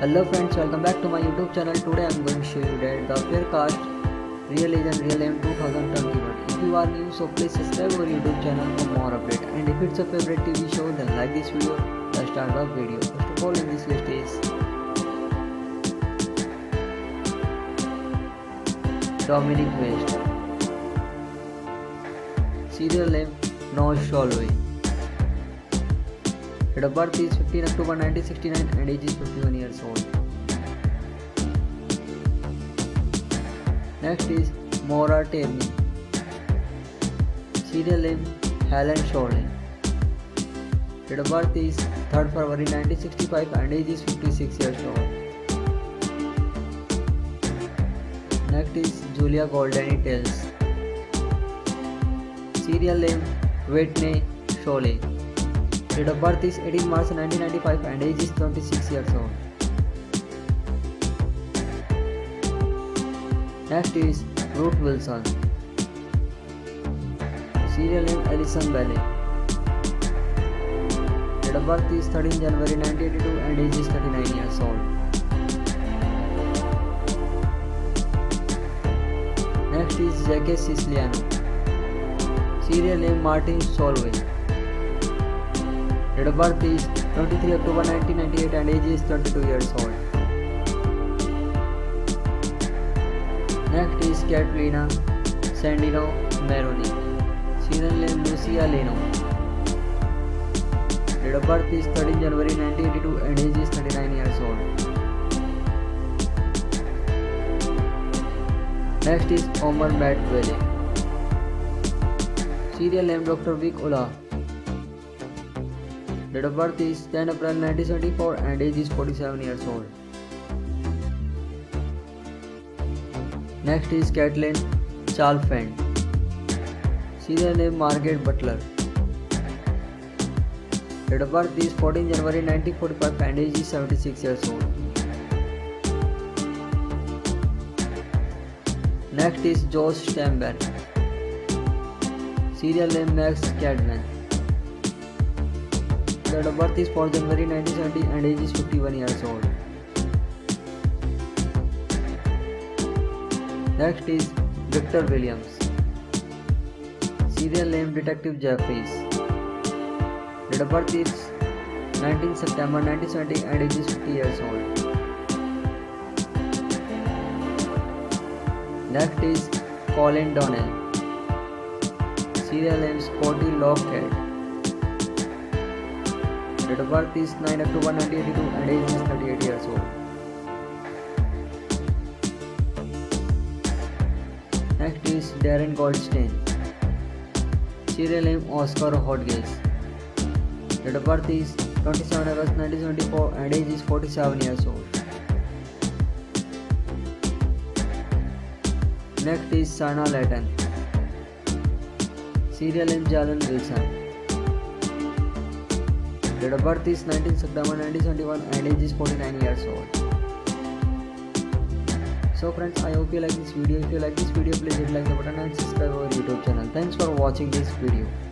Hello friends, welcome back to my YouTube channel. Today I am going to show you that the Fair Cast Real Age and Real Name 2021. If you are new, so please subscribe our YouTube channel for more updates. And if it's a favorite TV show, then like this video. Let's start the video. First of all, in this list is Dominic West. Serial name No Sholway. Date of birth is 15 October 1969 and age is 51 years old. Next is Maura Tierney. Serial name Helen Shirley. Date of birth is 3rd February 1965 and age is 56 years old. Next is Julia Goldeni Tales. Serial name Whitney Sholey. Date of birth is 18 March 1995 and age is 26 years old. Next is Ruth Wilson. Serial name Alison Bailey. Date of birth is 13 January 1982 and age is 39 years old. Next is Jackie Siciliano. Serial name Martin Solway. Date of birth is 23 October 1998 and age is 22 years old. Next is Katerina Sandino Maroni. Serial name Lucia Leno. Date of birth is 13 January 1982 and age is 39 years old. Next is Omar Matt Valley. Serial name Dr. Vic Ola. Date of birth is 10 April 1974 and age is 47 years old. Next is Kathleen Chalfant. Serial name Margaret Butler. Date of birth is 14 January 1945 and age is 76 years old. Next is Josh Stamberg. Serial name Max Cadman. Date of birth is 4 January 1970 and age is 51 years old. Next is Victor Williams. Serial name Detective Jeffries. Date of birth is 19 September 1970 and age is 50 years old. Next is Colin Donnell. Serial name Scotty Lockhead. Date of birth is 9 October 1982 and age is 38 years old. Next is Darren Goldstein. Serial name Oscar Hodges. Date of birth is 27 August 1974 and age is 47 years old. Next is Sana Layton. Serial name Jalen Wilson. Date of birth is 19 September 1971 and age is 49 years old. So friends, I hope you like this video. If you like this video, please hit like the button and subscribe our YouTube channel. Thanks for watching this video.